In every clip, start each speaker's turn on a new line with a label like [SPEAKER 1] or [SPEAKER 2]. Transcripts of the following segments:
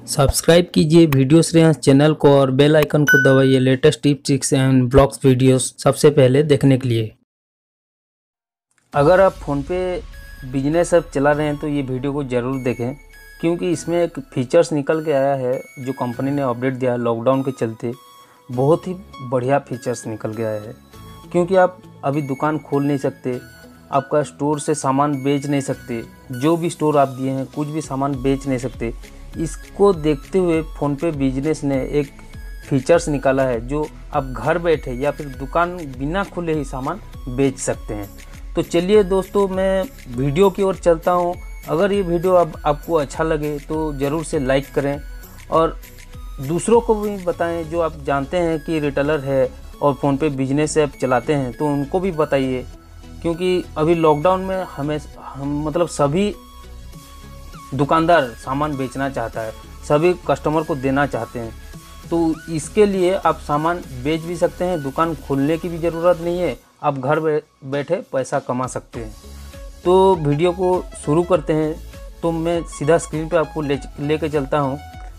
[SPEAKER 1] Subscribe कीजिए video Shreyansh channel को और बेल आइकन को दबाइए latest tips tricks and blogs videos सबसे पहले देखने के लिए। अगर आप फ़ोन पे बिजनेस ऐप चला रहे हैं तो ये वीडियो को ज़रूर देखें, क्योंकि इसमें एक फीचर्स निकल के आया है जो कंपनी ने अपडेट दिया है लॉकडाउन के चलते। बहुत ही बढ़िया फीचर्स निकल के आया है, क्योंकि आप अभी दुकान खोल नहीं सकते, आपका स्टोर से सामान बेच नहीं सकते, जो भी स्टोर आप दिए हैं कुछ भी सामान बेच नहीं सकते। इसको देखते हुए फ़ोनपे बिजनेस ने एक फीचर्स निकाला है जो आप घर बैठे या फिर दुकान बिना खुले ही सामान बेच सकते हैं। तो चलिए दोस्तों, मैं वीडियो की ओर चलता हूं। अगर ये वीडियो आपको अच्छा लगे तो ज़रूर से लाइक करें और दूसरों को भी बताएं जो आप जानते हैं कि रिटेलर है और फ़ोनपे बिजनेस ऐप चलाते हैं, तो उनको भी बताइए, क्योंकि अभी लॉकडाउन में हम मतलब सभी दुकानदार सामान बेचना चाहता है, सभी कस्टमर को देना चाहते हैं। तो इसके लिए आप सामान बेच भी सकते हैं, दुकान खोलने की भी ज़रूरत नहीं है, आप घर बैठे पैसा कमा सकते हैं। तो वीडियो को शुरू करते हैं। तो मैं सीधा स्क्रीन पे आपको लेके चलता हूँ,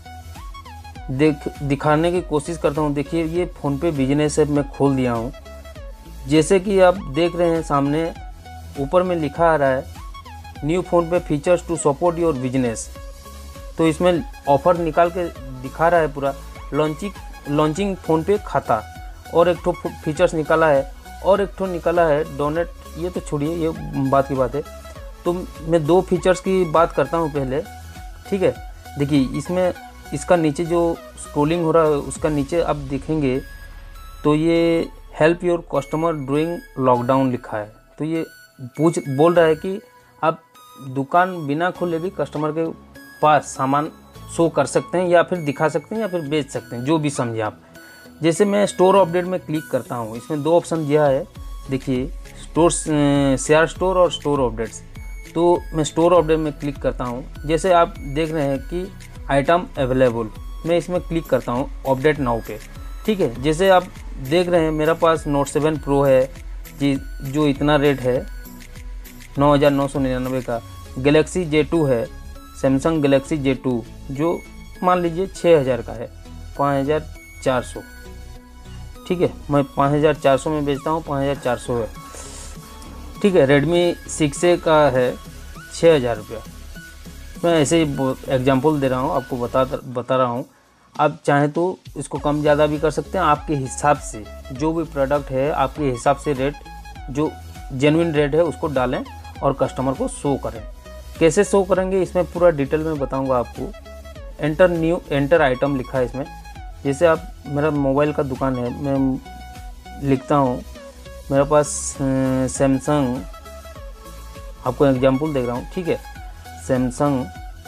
[SPEAKER 1] दिखाने की कोशिश करता हूँ। देखिए, ये फ़ोनपे बिजनेस ऐप मैं खोल दिया हूँ। जैसे कि आप देख रहे हैं सामने ऊपर में लिखा आ रहा है new PhonePe features to support your business. तो इसमें ऑफ़र निकाल के दिखा रहा है पूरा लॉन्चिंग फ़ोनपे खाता, और एक ठो फीचर्स निकाला है, और एक ठो निकाला है डोनेट। ये तो छोड़िए, ये बात की बात है। तो मैं दो फीचर्स की बात करता हूँ पहले, ठीक है। देखिए, इसमें इसका नीचे जो स्क्रॉलिंग हो रहा है उसका नीचे आप देखेंगे तो ये help your customer during lockdown लिखा है। तो ये बोल रहा है कि आप दुकान बिना खोले भी कस्टमर के पास सामान शो कर सकते हैं, या फिर दिखा सकते हैं, या फिर बेच सकते हैं, जो भी समझे आप। जैसे मैं स्टोर अपडेट में क्लिक करता हूँ, इसमें दो ऑप्शन दिया है। देखिए, शेयर स्टोर और स्टोर अपडेट्स। तो मैं स्टोर अपडेट में क्लिक करता हूँ। जैसे आप देख रहे हैं कि आइटम अवेलेबल, मैं इसमें क्लिक करता हूँ अपडेट नाउ पे, ठीक है। जैसे आप देख रहे हैं मेरा पास नोट 7 प्रो है जी, जो इतना रेट है 9,999 का। गैलेक्सी J2 है, सैमसंग गैलेक्सी J2 जो मान लीजिए 6,000 का है, 5,400, ठीक है। मैं 5,400 में बेचता हूँ, 5,400 है, ठीक है। रेडमी 6A का है 6,000 रुपया। मैं ऐसे ही एग्जांपल दे रहा हूँ, आपको बता रहा हूँ। आप चाहें तो इसको कम ज़्यादा भी कर सकते हैं, आपके हिसाब से। जो भी प्रोडक्ट है आपके हिसाब से रेट, जो जेन्युइन रेट है उसको डालें और कस्टमर को शो करें। कैसे शो करेंगे इसमें पूरा डिटेल में बताऊंगा आपको। एंटर आइटम लिखा है इसमें। जैसे आप, मेरा मोबाइल का दुकान है, मैं लिखता हूँ मेरे पास सैमसंग, आपको एग्जांपल दे रहा हूँ, ठीक है। सैमसंग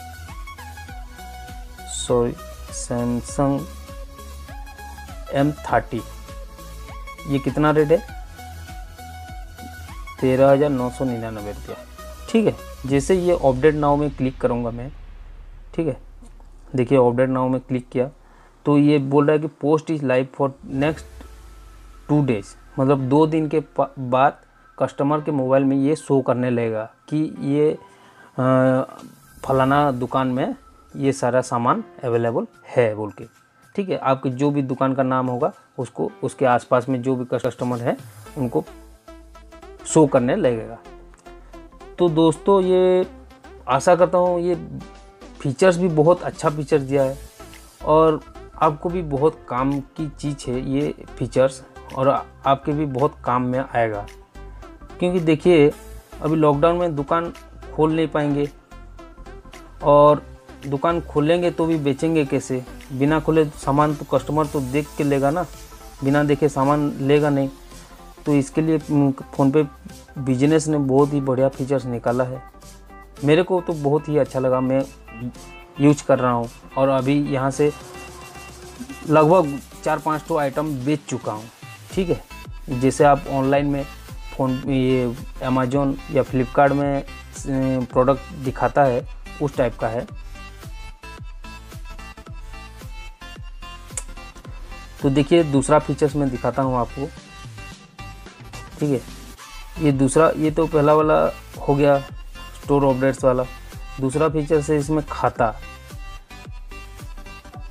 [SPEAKER 1] M30, ये कितना रेट है? 13,999 रुपया, ठीक है। जैसे ये अपडेट नाउ में क्लिक करूँगा मैं, ठीक है। देखिए, अपडेट नाउ में क्लिक किया तो ये बोल रहा है कि post is live for next 2 days, मतलब 2 दिन के बाद कस्टमर के मोबाइल में ये शो करने लगेगा कि ये फलाना दुकान में ये सारा सामान अवेलेबल है बोल के, ठीक है। आपकी जो भी दुकान का नाम होगा उसको, उसके आसपास में जो भी कस्टमर है उनको शो करने लगेगा। तो दोस्तों, ये आशा करता हूँ ये फीचर्स भी बहुत अच्छा फीचर दिया है, और आपको भी बहुत काम की चीज़ है ये फीचर्स, और आपके भी बहुत काम में आएगा। क्योंकि देखिए, अभी लॉकडाउन में दुकान खोल नहीं पाएंगे, और दुकान खोलेंगे तो भी बेचेंगे कैसे? बिना खोले सामान तो कस्टमर तो देख के लेगा ना, बिना देखे सामान लेगा नहीं। तो इसके लिए फ़ोनपे बिजनेस ने बहुत ही बढ़िया फीचर्स निकाला है। मेरे को तो बहुत ही अच्छा लगा, मैं यूज कर रहा हूँ, और अभी यहाँ से लगभग 4-5 तो आइटम बेच चुका हूँ, ठीक है। जैसे आप ऑनलाइन में ये अमेज़न या फ्लिपकार्ट में प्रोडक्ट दिखाता है, उस टाइप का है। तो देखिए, दूसरा फीचर्स मैं दिखाता हूँ आपको, ठीक है। ये दूसरा, ये तो पहला वाला हो गया स्टोर अपडेट्स वाला। दूसरा फीचर्स है इसमें खाता।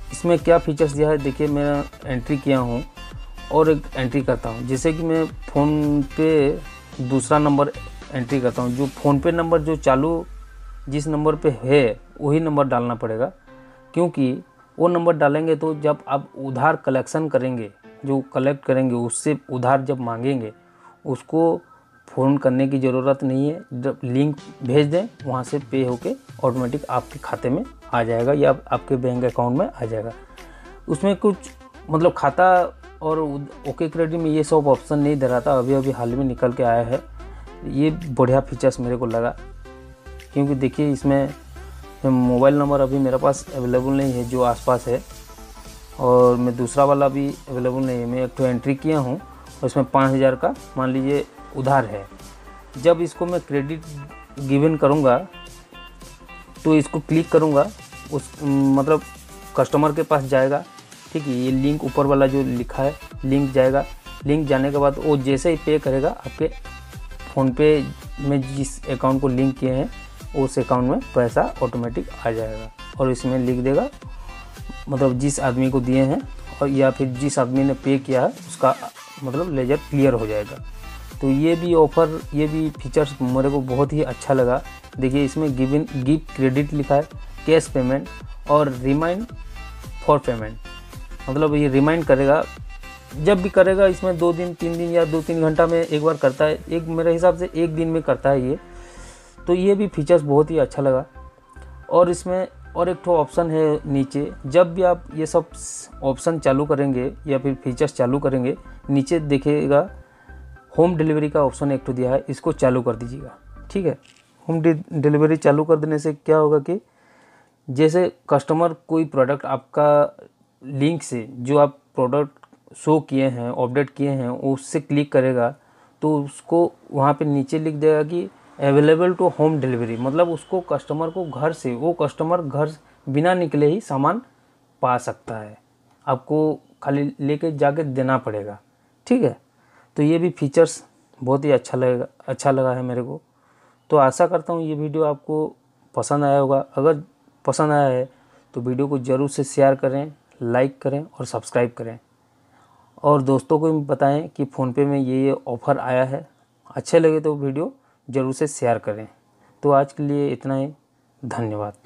[SPEAKER 1] इसमें क्या फीचर्स दिया है देखिए, मैं एंट्री किया हूँ और एक एंट्री करता हूँ। जैसे कि मैं फ़ोन पे दूसरा नंबर एंट्री करता हूँ, जो फ़ोन पे नंबर जो चालू जिस नंबर पे है वही नंबर डालना पड़ेगा, क्योंकि वो नंबर डालेंगे तो जब आप उधार कलेक्शन करेंगे, जो कलेक्ट करेंगे उससे उधार जब मांगेंगे, उसको फ़ोन करने की ज़रूरत नहीं है। जब लिंक भेज दें वहाँ से पे होके ऑटोमेटिक आपके खाते में आ जाएगा या आपके बैंक अकाउंट में आ जाएगा। उसमें कुछ मतलब खाता और ओके क्रेडिट में ये सब ऑप्शन नहीं दे रहा था, अभी अभी हाल में निकल के आया है। ये बढ़िया फीचर्स मेरे को लगा, क्योंकि देखिए इसमें मोबाइल नंबर अभी मेरे पास अवेलेबल नहीं है जो आसपास है, और मैं दूसरा वाला भी अवेलेबल नहीं है। मैं एक तो एंट्री किया हूँ और इसमें 5000 का मान लीजिए उधार है। जब इसको मैं क्रेडिट गिवन करूँगा तो इसको क्लिक करूँगा, उस मतलब कस्टमर के पास जाएगा, ठीक है। ये लिंक ऊपर वाला जो लिखा है लिंक जाएगा, लिंक जाने के बाद वो जैसे ही पे करेगा आपके फ़ोनपे में जिस अकाउंट को लिंक किए हैं उस अकाउंट में पैसा ऑटोमेटिक आ जाएगा, और इसमें लिख देगा मतलब जिस आदमी को दिए हैं और या फिर जिस आदमी ने पे किया है उसका मतलब लेजर क्लियर हो जाएगा। तो ये भी ऑफ़र, ये भी फीचर्स मेरे को बहुत ही अच्छा लगा। देखिए इसमें गिव क्रेडिट लिखा है, कैश पेमेंट और रिमाइंड फॉर पेमेंट, मतलब ये रिमाइंड करेगा जब भी करेगा। इसमें 2 दिन 3 दिन या 2-3 घंटा में एक बार करता है, एक मेरे हिसाब से 1 दिन में करता है ये। तो ये भी फीचर्स बहुत ही अच्छा लगा। और इसमें और एक ठो ऑप्शन है नीचे, जब भी आप ये सब ऑप्शन चालू करेंगे या फिर फीचर्स चालू करेंगे, नीचे देखिएगा होम डिलीवरी का ऑप्शन एक तो दिया है, इसको चालू कर दीजिएगा, ठीक है। होम डिलीवरी चालू कर देने से क्या होगा कि जैसे कस्टमर कोई प्रोडक्ट आपका लिंक से जो आप प्रोडक्ट शो किए हैं अपडेट किए हैं उससे क्लिक करेगा तो उसको वहाँ पे नीचे लिख देगा कि अवेलेबल टू होम डिलीवरी, मतलब उसको कस्टमर को घर से, वो कस्टमर घर बिना निकले ही सामान पा सकता है, आपको खाली लेके जाके देना पड़ेगा, ठीक है। तो ये भी फीचर्स बहुत ही अच्छा लगा है मेरे को। तो आशा करता हूँ ये वीडियो आपको पसंद आया होगा। अगर पसंद आया है तो वीडियो को ज़रूर से शेयर करें, लाइक करें और सब्सक्राइब करें, और दोस्तों को भी बताएं कि फ़ोनपे में ये ऑफ़र आया है। अच्छे लगे तो वीडियो ज़रूर से शेयर करें। तो आज के लिए इतना ही, धन्यवाद।